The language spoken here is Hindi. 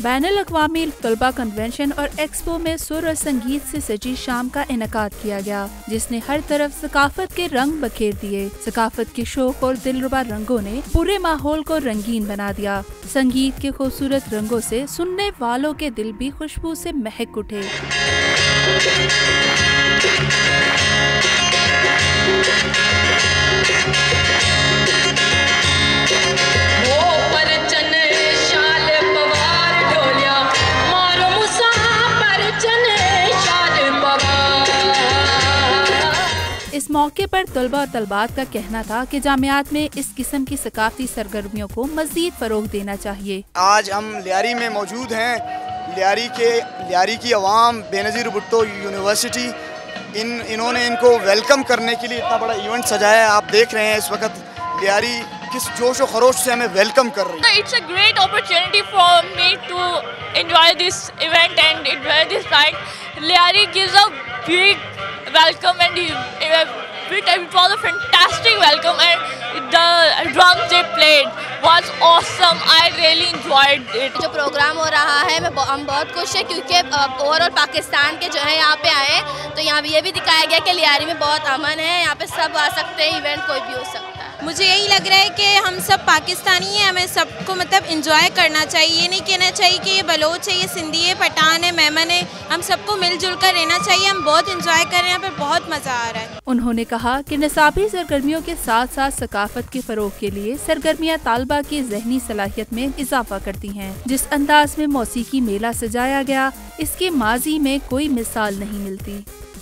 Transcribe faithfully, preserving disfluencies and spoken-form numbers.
बैनुल अक़वामी तलबा कन्वेंशन और एक्सपो में सुर और संगीत से सजी शाम का इनेकाद किया गया, जिसने हर तरफ सकाफत के रंग बखेर दिए। सकाफत के शौक और दिलरुबा रंगों ने पूरे माहौल को रंगीन बना दिया। संगीत के खूबसूरत रंगों से सुनने वालों के दिल भी खुशबू से महक उठे। इस मौके पर तलबा और तलबात का कहना था कि जामियात में इस किस्म की सकाफती सरगर्मियों को मजीद फरोग देना चाहिए। आज हम लियारी में मौजूद हैं। लियारी के लियारी की अवाम, बेनज़ीर भुट्टो यूनिवर्सिटी, इन इन्होंने इनको वेलकम करने के लिए इतना बड़ा इवेंट सजाया है। आप देख रहे हैं इस वक्त लियारी किस जोश और खरोश से हमें वेलकम कर रही है। It's a great opportunity for me to enjoy this event and enjoy this night. Liari gives a big welcome and it was a fantastic welcome and the drums they played was awesome. I really enjoyed it. जो प्रोग्राम हो रहा है मैं हम बहुत खुश है क्योंकि ओवरऑल पाकिस्तान के जो है यहाँ पे आए तो यहाँ ये भी दिखाया गया कि लियारी में बहुत अमन है, यहाँ पे सब आ सकते हैं, इवेंट कोई भी हो सकता है। मुझे यही लग रहा है कि हम सब पाकिस्तानी हैं, हमें सबको मतलब एंजॉय करना चाहिए। ये नहीं कहना चाहिए कि ये बलोच है, ये सिंधी है, पठान है, मेमन है, हम सबको मिलजुल कर रहना चाहिए। हम बहुत एंजॉय कर रहे हैं, यहाँ पर बहुत मज़ा आ रहा है। उन्होंने कहा कि निसाबी सरगर्मियों के साथ साथ सकाफत के फरोग के लिए सरगर्मियाँ तालबा की जहनी सलाहियत में इजाफा करती हैं। जिस अंदाज में मौसीकी मेला सजाया गया, इसके माजी में कोई मिसाल नहीं मिलती।